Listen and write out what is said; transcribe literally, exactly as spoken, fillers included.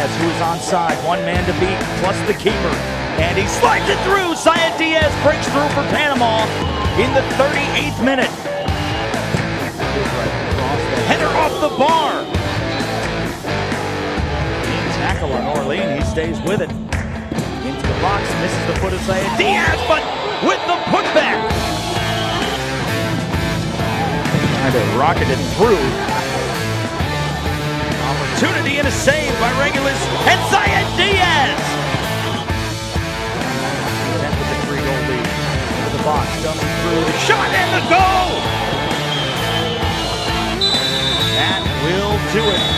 Diaz, who is onside. One man to beat, plus the keeper. And he slides it through. Zion Diaz breaks through for Panama in the thirty-eighth minute. Header off the bar. Tackle on Orlean, he stays with it. Into the box, misses the foot of Zion Diaz, but with the putback. Trying to rocket it through. Opportunity and a save by Regulus and Zion Diaz. Content with the three-goal lead. Into the box, coming through the shot and the goal. That will do it.